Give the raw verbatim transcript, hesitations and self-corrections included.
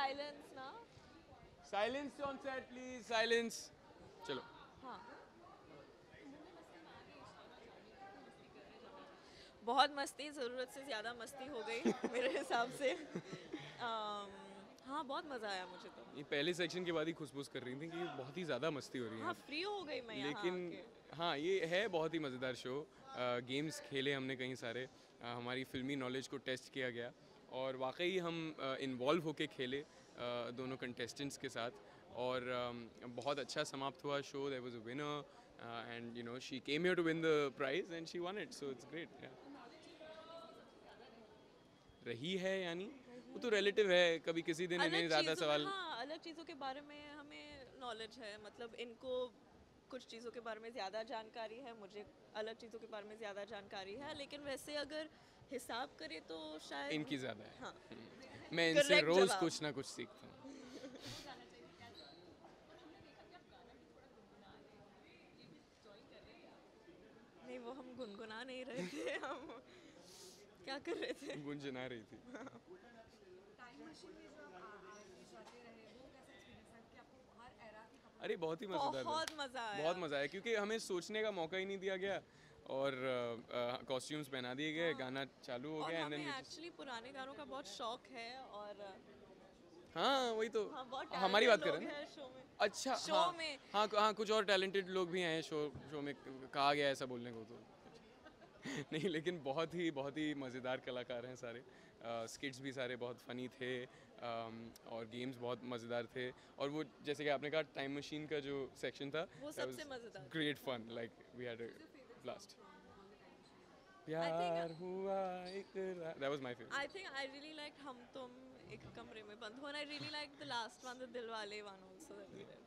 Silence ना। Silence on set please, silence. चलो। हाँ, बहुत मस्ती, ज़रूरत से ज़्यादा मस्ती हो गई मेरे हिसाब से। अम, हाँ, बहुत मज़ा आया मुझे तो। ये पहले सेक्शन के बाद ही खुशबूस कर रही थी कि बहुत ही ज़्यादा मस्ती हो रही है हाँ, यहाँ फ्री हो गई मैं पे। यहाँ लेकिन आके। हाँ, ये है बहुत ही मज़ेदार शो। गेम्स खेले हमने कई सारे, अ, हमारी फिल्मी नॉलेज को टेस्ट किया गया और वाकई हम इन्वॉल्व होके खेले अ, दोनों कंटेस्टेंट्स के साथ। और अम, बहुत अच्छा समाप्त हुआ शो। There was a winner and you know she came here to win the prize and she won it, so it's great. रही है यानी वो तो रिलेटिव है, कभी किसी दिन अलग इन्हें ज़्यादा चीज़ों में, सवाल। हाँ, अलग चीज़ों के बारे में हमें नॉलेज है, मतलब इनको कुछ चीज़ों के बारे में ज़्यादा जानकारी है, मुझे अलग चीज़ों के बारे में ज़्यादा जानकारी है, लेकिन वैसे अगर हिसाब करें तो शायद इनकी ज़्यादा है। हाँ, हम्म। मैं इनसे करेक्ट रोज़ जवाब। कुछ ना कुछ सीखता हूँ। नहीं, वो हम गुनगुना नहीं रहे थे, हम क्या कर रहे थे? गुंजना रही थी। टाइम मशीन में जो आप आ- आगे जाते रहे वो कैसा एक्सपीरियंस है कि आपको हर एरा के कपड़े अरे बहुत ही मज़ेदार था। बहुत मज़ा आया। बहुत मज़ा आया क्योंकि हमें सोचने का मौका ही नहीं दिया गया और कॉस्ट्यूम्स पहना दिए गए, हाँ, गाना चालू हो और गया एंड हमें देन वी जस्ट। एक्चुअली पुराने गानों का बहुत शौक है, और हाँ वही तो, हाँ, बहुत हमारी टैलेंटेड बात लोग करें ना। हैं शो में। अच्छा शो हाँ। में हाँ हाँ, कुछ और टैलेंटेड लोग भी हैं शो शो में, कहा गया है ऐसा बोलने को तो। नहीं लेकिन बहुत ही बहुत ही मज़ेदार कलाकार हैं सारे। स्किट्स भी सारे बहुत फ़नी थे, अम, और गेम्स बहुत मज़ेदार थे। और वो जैसे कि आपने कहा टाइम मशीन का जो सेक्शन था, वो दैट सबसे वाज मज़ेदार। Great fun, like we had a blast. I think प्यार हुआ इकरार, that was my favourite. I think I really like हम तुम एक कमरे में बंद हो, and I really liked the last one, the दिल वाले one also that we did.